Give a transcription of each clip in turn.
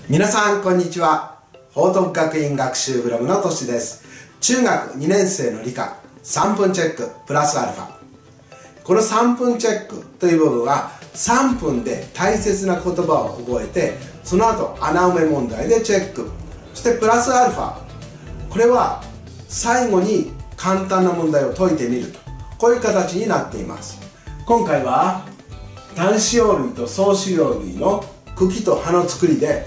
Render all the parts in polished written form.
皆さんこんにちは。報徳学院学習ブログのとしです。中学2年生の理科3分チェックプラスアルファ。この3分チェックという部分は3分で大切な言葉を覚えて、その後穴埋め問題でチェック、そしてプラスアルファ、これは最後に簡単な問題を解いてみると、こういう形になっています。今回は単子葉類と総子葉類の茎と葉の作りで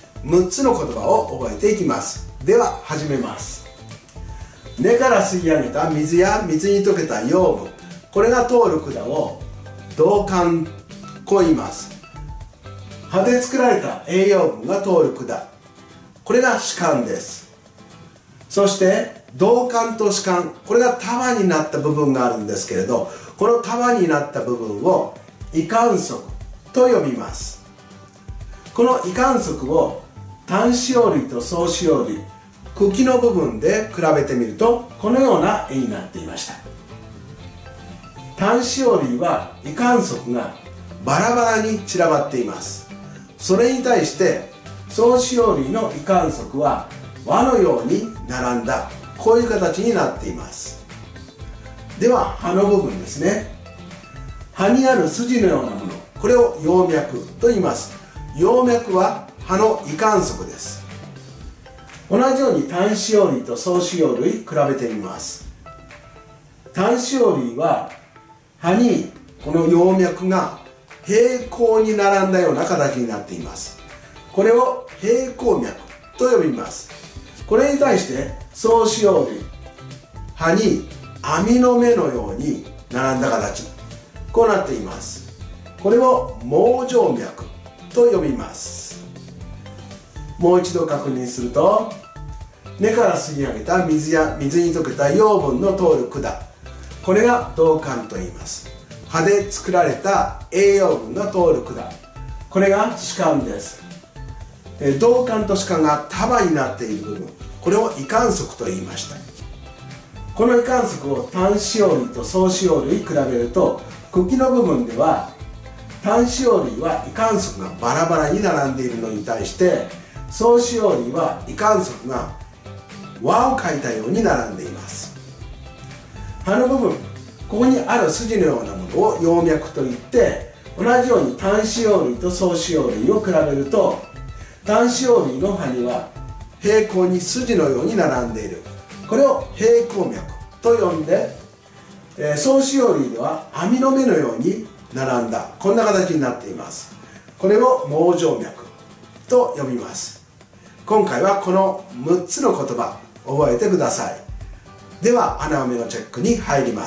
6つの言葉を覚えていきます。では始めます。根から吸い上げた水や水に溶けた養分、これが通る管を導管と言います。葉で作られた栄養分が通る管、これが歯間です。そして導管と歯間、これが束になった部分があるんですけれど、この束になった部分を維管束と呼びます。この維管束を単子葉類と総子葉類、茎の部分で比べてみるとこのような絵になっていました。単子葉類は維管束がバラバラに散らばっています。それに対して総子葉類の維管束は輪のように並んだ、こういう形になっています。では葉の部分ですね。葉にある筋のようなもの、これを葉脈と言います。葉脈は葉の維管束です。同じように単子葉類と総子葉類比べてみます。単子葉類は葉にこの葉脈が平行に並んだような形になっています。これを平行脈と呼びます。これに対して総子葉類、葉に網の目のように並んだ形、こうなっています。これを網状脈と呼びます。もう一度確認すると、根から吸い上げた水や水に溶けた養分の通る管、これが導管と言います。葉で作られた栄養分が通る管、これが歯間です。導管と歯間が束になっている部分、これを維管束と言いました。この維管束を単子葉類と総子葉類比べると、茎の部分では単子葉類は維管束がバラバラに並んでいるのに対して、総子葉類は維管束が輪を描いたように並んでいます。葉の部分、ここにある筋のようなものを葉脈といって、同じように単子葉類と総子葉類を比べると、単子葉類の葉には平行に筋のように並んでいる、これを平行脈と呼んで、総子葉類では網の目のように並んだ、こんな形になっています。これを網状脈と呼びます。今回はこの6つの言葉覚えてください。では穴埋めのチェックに入ります。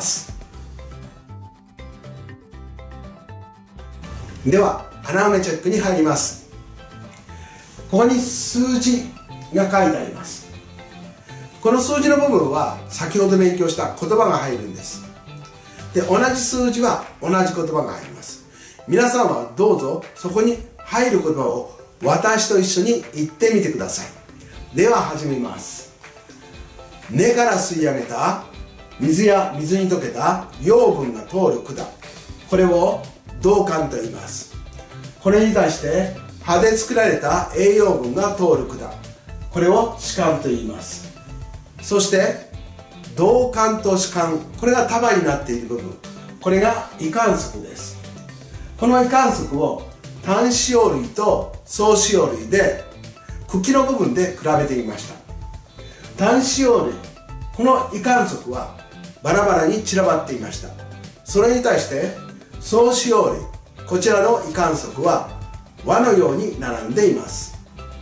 では穴埋めチェックに入ります。ここに数字が書いてあります。この数字の部分は先ほど勉強した言葉が入るんです。で、同じ数字は同じ言葉が入ります。皆さんはどうぞそこに入る言葉を私と一緒に言ってみてください。では始めます。根から吸い上げた水や水に溶けた養分が通る管、これを導管と言います。これに対して葉で作られた栄養分が通る管、これを歯間と言います。そして導管と歯間、これが束になっている部分、これが維管束です。この維管束を単子葉類と総子葉類で茎の部分で比べてみました。単子葉類、この維管束はバラバラに散らばっていました。それに対して総子葉類、こちらの維管束は輪のように並んでいます。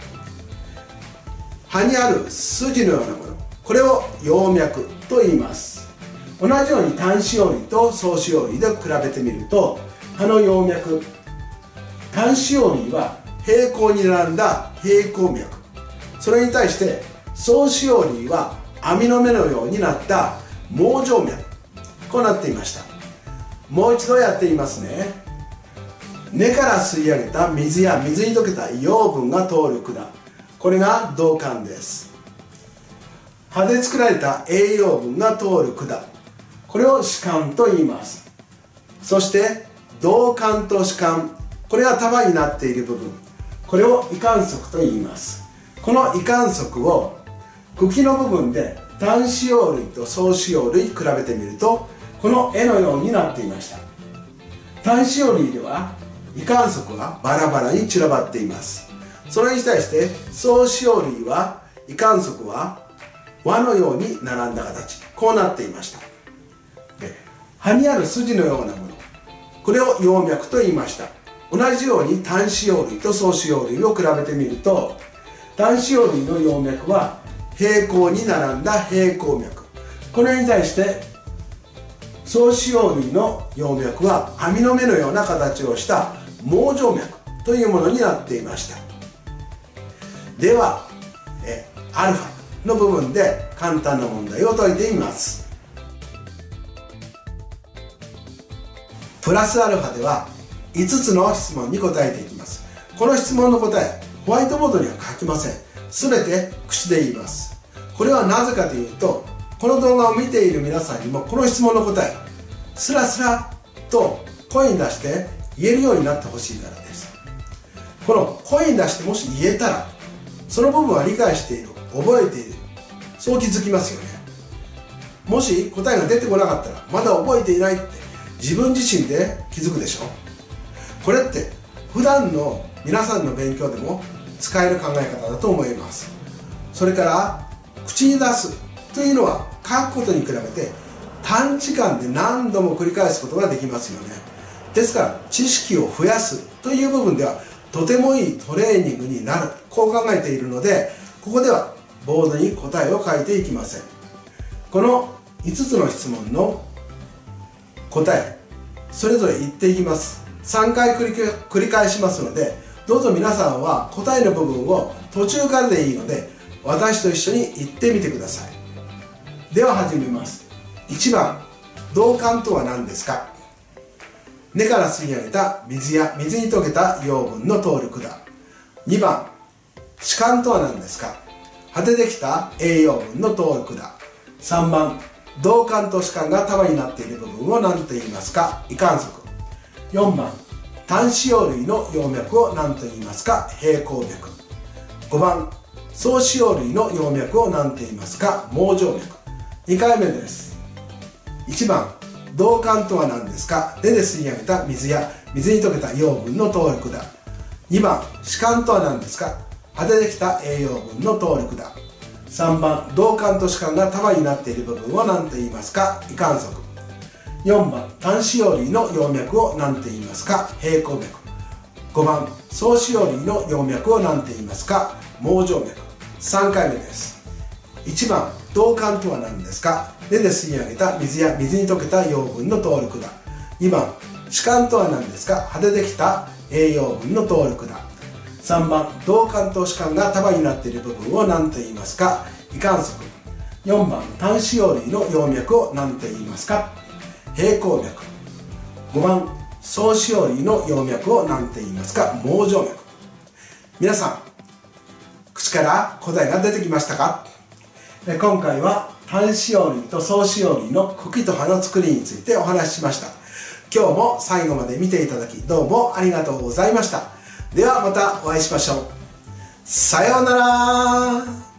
葉にある筋のようなもの、これを葉脈と言います。同じように単子葉類と総子葉類で比べてみると、葉の葉脈、単子葉類は平行に並んだ平行脈、それに対して総子葉類は網の目のようになった網状脈、こうなっていました。もう一度やってみますね。根から吸い上げた水や水に溶けた養分が通る管、これが導管です。葉で作られた栄養分が通る管、これを歯間と言います。そして導管と歯間、これが束になっている部分、ここれを異管束と言います。この異管束を茎の部分で単子葉類と双子葉類比べてみると、この絵のようになっていました。単子葉類では異管束はバラバラに散らばっています。それに対して双子葉類は異管束は輪のように並んだ形、こうなっていました。で、葉にある筋のようなもの、これを葉脈と言いました。同じように単子葉類と双子葉類を比べてみると、単子葉類の葉脈は平行に並んだ平行脈、これに対して双子葉類の葉脈は網の目のような形をした網状脈というものになっていました。ではアルファの部分で簡単な問題を解いてみます。プラスアルファでは5つの質問に答えていきます。この質問の答え、ホワイトボードには書きません。すべて口で言います。これはなぜかというと、この動画を見ている皆さんにもこの質問の答え、スラスラと声に出して言えるようになってほしいからです。この声に出してもし言えたら、その部分は理解している、覚えている、そう気づきますよね。もし答えが出てこなかったら、まだ覚えていないって自分自身で気づくでしょ。これって普段の皆さんの勉強でも使える考え方だと思います。それから口に出すというのは書くことに比べて短時間で何度も繰り返すことができますよね。ですから知識を増やすという部分ではとてもいいトレーニングになる、こう考えているので、ここではボードに答えを書いていきません。この5つの質問の答え、それぞれ言っていきます。3回繰り返しますので、どうぞ皆さんは答えの部分を途中からでいいので私と一緒に言ってみてください。では始めます。1番、導管とは何ですか？根から吸い上げた水や水に溶けた養分の通る管。2番、歯間とは何ですか？葉でできた栄養分の通る管。3番、導管と歯間が束になっている部分を何と言いますか？異管束。4番、単子葉類の葉脈を何と言いますか？平行脈。5番、双子葉類の葉脈を何と言いますか？網状脈。2回目です。1番、導管とは何ですか？手で吸い上げた水や水に溶けた養分の通る管。2番、歯間とは何ですか？葉でできた栄養分の通る管。3番、導管と歯間が束になっている部分を何と言いますか？異管束。4番、単子葉類の葉脈を何と言いますか？平行脈。5番、双子葉類の葉脈を何と言いますか？網状脈。3回目です。1番、導管とは何ですか？手で吸い上げた水や水に溶けた養分の通る管。2番、歯間とは何ですか？葉でできた栄養分の通る管。3番、導管と歯間が束になっている部分を何と言いますか？異管束。4番、単子葉類の葉脈を何と言いますか？平行脈。5番、双子葉類の葉脈を何と言いますか？網状脈。皆さん、口から答えが出てきましたか？今回は単子葉類と双子葉類の茎と葉の作りについてお話ししました。今日も最後まで見ていただきどうもありがとうございました。ではまたお会いしましょう。さようなら。